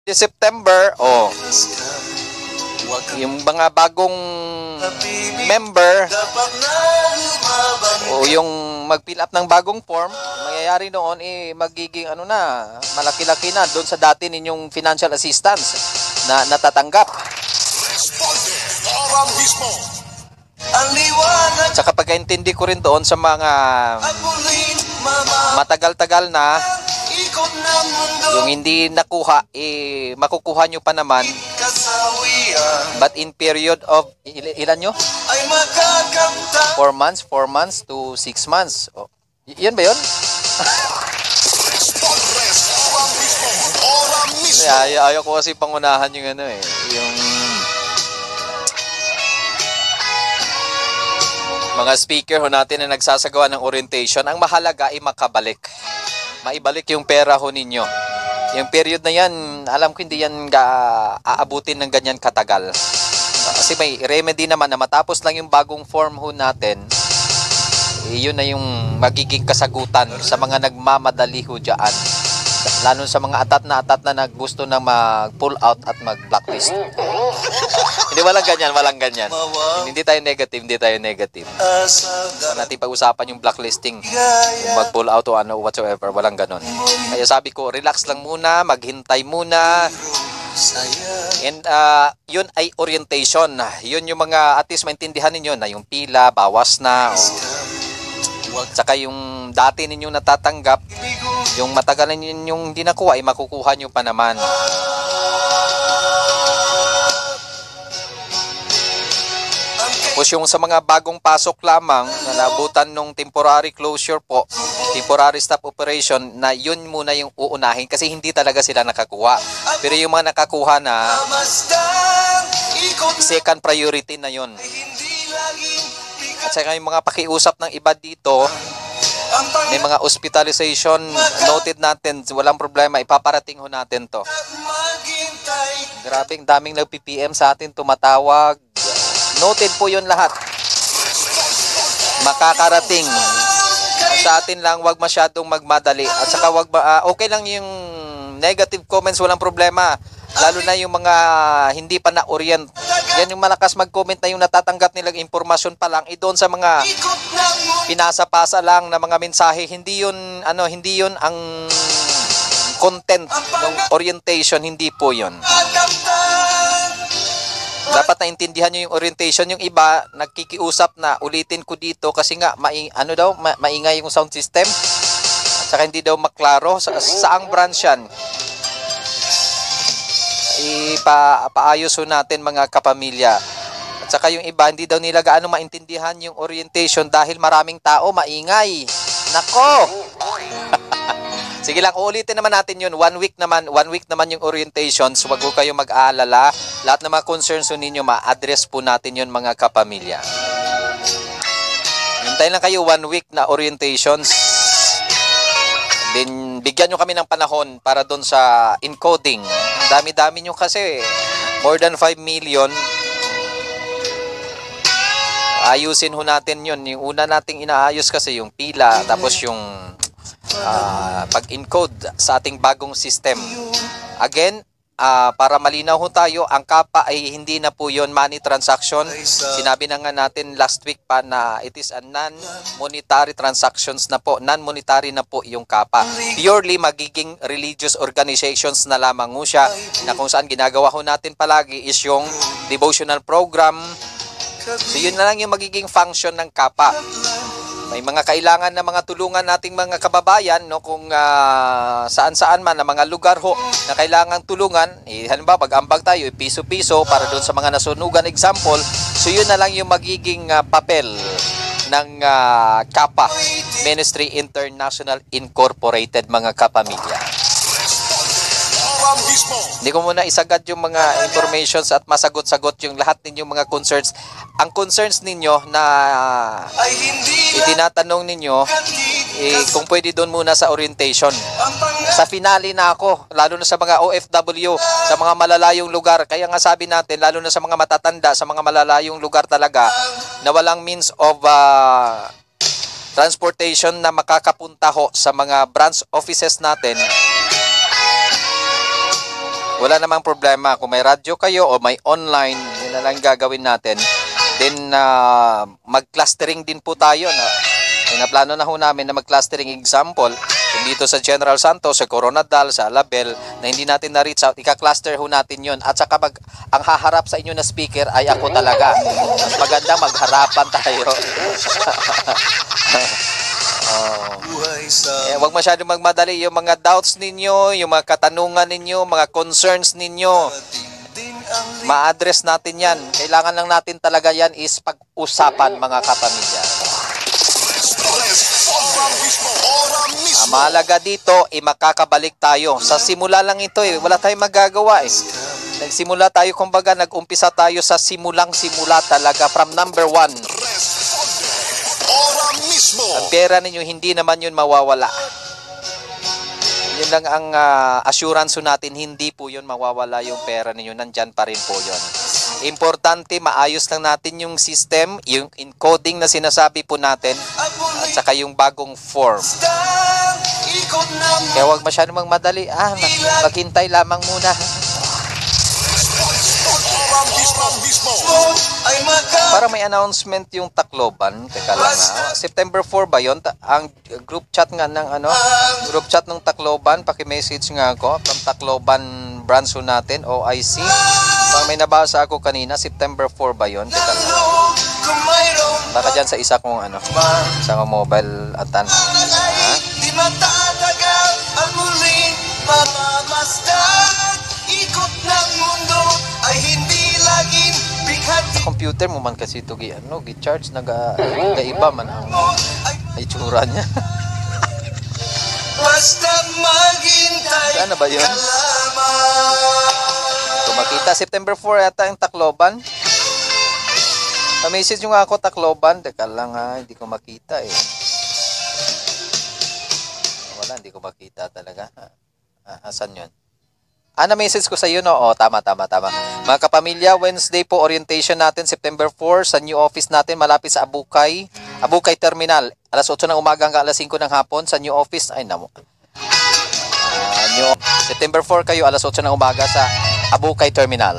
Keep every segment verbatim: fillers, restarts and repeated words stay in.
Di September, oh, yung mga bagong member o yung mag-fill up ng bagong form, mangyayari noon eh magiging ano na, malaki-laki na doon sa dati ninyong financial assistance na natatanggap. Tsaka pagkaintindi ko rin doon sa mga matagal-tagal na yung hindi nakuha, eh makukuha nyo pa naman, but in period of il ilan nyo? four months, four months to six months. Oh, yan ba yun? Ay, ayaw ko kasi pangunahan yung ano eh, yung mga speaker ho natin na nagsasagawa ng orientation. Ang mahalaga ay makabalik. Maibalik yung pera ho ninyo. Yung period na yan, alam ko hindi yan aabutin ng ganyan katagal. Kasi may remedy naman na matapos lang yung bagong form ho natin, eh, yun na yung magiging kasagutan sa mga nagmamadali ho dyan. Lalo sa mga atat na atat na naggusto na mag-pull out at mag-blacklist. Hindi, walang ganyan, walang ganyan. Hindi tayo negative, hindi tayo negative. So, natin pag-usapan yung blacklisting, yung mag-pull out o ano, whatsoever, walang ganon. Kaya sabi ko, relax lang muna, maghintay muna. And uh, yun ay orientation. Yun yung mga, at least maintindihan ninyo na yung pila, bawas na. O, saka yung dati ninyong natatanggap, yung matagal na ninyong hindi nakuha, ay makukuha nyo pa naman. Tapos yung sa mga bagong pasok lamang na nabutan nung temporary closure po, temporary stop operation, na yun muna yung uunahin kasi hindi talaga sila nakakuha. Pero yung mga nakakuha na, second priority na yun. At saka yung mga pakiusap ng iba dito, may mga hospitalization noted natin, walang problema, ipaparating ho natin to. Grabe, daming nag-P P M sa atin, tumatawag. Noted po yun lahat. Makakarating. Sa atin lang, wag masyadong magmadali. At saka wag uh, okay lang yung negative comments, walang problema. Lalo na yung mga hindi pa na-orient. Yan yung malakas mag-comment na yung natatanggap nilang impormasyon pa lang. Eh doon sa mga pinasa-pasa lang na mga mensahe, hindi yun, ano, hindi yun ang content ng orientation, hindi po yun. Dapat naintindihan nyo yung orientation. Yung iba, nagkikiusap na ulitin ko dito kasi nga, mai, ano daw, ma, maingay yung sound system. At saka hindi daw maklaro. Sa, saang branch yan? Ipa, paayos ho natin mga kapamilya. At saka yung iba, hindi daw nila gaano maintindihan yung orientation dahil maraming tao, maingay. Nako! Sige lang, uulitin naman natin yun. One week naman, one week naman yung orientations. Huwag ko kayong mag-aalala. Lahat ng mga concerns ninyo, ma-address po natin yun mga kapamilya. Hintayin lang kayo one week na orientations. Then, bigyan nyo kami ng panahon para doon sa encoding. Ang dami-dami nyo kasi. More than five million. Ayusin ho natin yun. Yung una nating inaayos kasi yung pila, tapos yung Uh, pag-encode sa ating bagong system. Again, uh, para malinaw ho tayo, ang Kapa ay hindi na po yon money transaction. Sinabi na nga natin last week pa na it is a non-monetary transactions na po. Non-monetary na po yung Kapa. Purely magiging religious organizations na lamang ho siya, na kung saan ginagawa ho natin palagi is yung devotional program. So yun na lang yung magiging function ng Kapa. May mga kailangan na mga tulungan nating mga kababayan, no, kung uh, saan-saan man na mga lugar ho na kailangan tulungan, eh, halimbawa pag-ambag tayo, eh, piso-piso para doon sa mga nasunugan example. So yun na lang yung magiging uh, papel ng uh, Kapa Ministry International Incorporated mga kapamilya. Hindi ko muna isagad yung mga informations at masagot-sagot yung lahat ninyong mga concerns. Ang concerns ninyo na uh, itinatanong ninyo, eh, kung pwede doon muna sa orientation. Sa finale na ako, lalo na sa mga O F W, sa mga malalayong lugar. Kaya nga sabi natin, lalo na sa mga matatanda, sa mga malalayong lugar talaga, na walang means of uh, transportation na makakapunta ho sa mga branch offices natin. wala namang problema. Kung may radyo kayo o may online, yun na lang gagawin natin. Then, uh, mag-clustering din po tayo. Na, pinaplano na ho namin na mag-clustering example. Kung dito sa General Santos, sa Coronadal, sa Label, na hindi natin na-reach out, ika-cluster ho natin yun. At saka mag, ang haharap sa inyo na speaker ay ako talaga. Mas maganda magharapan tayo. Oh. Eh, wag masyadong magmadali yung mga doubts ninyo, yung mga katanungan ninyo, mga concerns ninyo. Ma-address natin yan. Kailangan lang natin talaga yan is pag-usapan, mga kapamilya. Ang mahalaga dito, eh, makakabalik tayo. Sa simula lang ito, eh, wala tayong magagawa. Eh. Nagsimula tayo, kumbaga, nag-umpisa tayo sa simulang simula talaga, from number one. Ang pera ninyo, hindi naman yun mawawala. Yun lang ang uh, assurance natin, hindi po yun mawawala yung pera ninyo. Nandyan pa rin po yun. Importante, maayos lang natin yung system, yung encoding na sinasabi po natin, at saka yung bagong form. Kaya huwag masyadong magmadali. Ah, maghintay lamang muna. Para may announcement yung Tacloban. Teka lang ha. September four ba yun? Ang group chat nga ng ano, group chat ng Tacloban, paki-message nga ako from Tacloban branch natin, O I C. Parang may nabasa ako kanina, September four ba yun? Teka lang. Baka dyan sa isa kong ano, isa kong mobile atan. Ha? Di matatagal ang muling pamamasdan. Ikot ng mundo ay hindi laging bigat. Sa computer mo man kasi ito ano, gi-charge nag-iba man ang itsura niya. Basta maghintay. Saan na ba yun? Kung makita, September four yata yung Tacloban. Pa-message nyo nga ako, Tacloban. Teka lang ha, hindi ko makita eh. Wala, hindi ko makita talaga. Ah, asan yun? Ah, na-message ko sa iyo, no? O, tama, tama, tama. Mga kapamilya, Wednesday po, orientation natin, September four, sa new office natin, malapit sa Abukay. Abukay Terminal. Alas otso ng umaga hanggang alas singko ng hapon, sa new office. Ay, namo. Uh, new, September four kayo, alas otso ng umaga sa Abukay Terminal.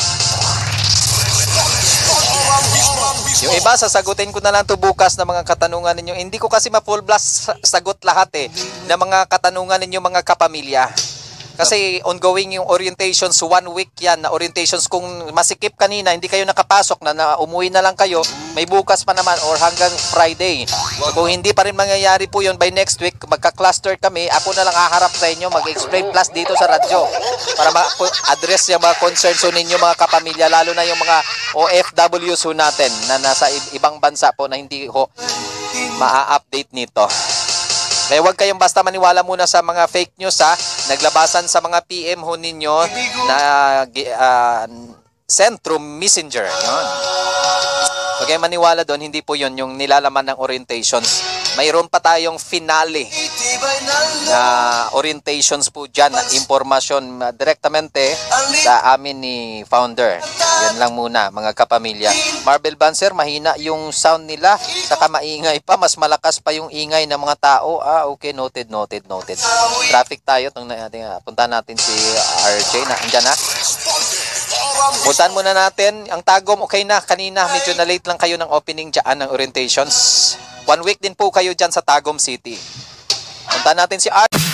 Yung iba, sasagutin ko na lang to bukas na mga katanungan ninyo. Hindi ko kasi ma-full blast sagot lahat eh, na mga katanungan ninyo, mga kapamilya. Kasi ongoing yung orientations, one week yan na orientations. Kung masikip kanina, hindi kayo nakapasok na, na umuwi na lang kayo, may bukas pa naman or hanggang Friday. So, kung hindi pa rin mangyayari po yun by next week, magka-cluster kami, ako na lang haharap sa inyo, mag-explain plus dito sa radyo para ma-address yung mga concerns ninyo, mga kapamilya, lalo na yung mga O F Ws natin na nasa ibang bansa po na hindi ho ma-update nito. Kaya huwag kayong basta maniwala muna sa mga fake news ha. Naglabasan sa mga P M ho ninyo na uh, Centrum Messenger. Yun. Huwag kayong maniwala doon. Hindi po yun yung nilalaman ng orientations. Mayroon pa tayong finale na orientations po dyan na impormasyon uh, direktamente sa amin ni founder. Yan lang muna mga kapamilya. Marvel Banser, mahina yung sound nila. Saka maingay pa. Mas malakas pa yung ingay ng mga tao. Ah, okay. Noted, noted, noted. Traffic tayo. Itong natin, punta natin si R J na andyan ha. Puntahan muna natin. Ang Tagum, okay na. Kanina, medyo na late lang kayo ng opening dyan ng orientations. One week din po kayo dyan sa Tagum City. Puntahan natin si R J.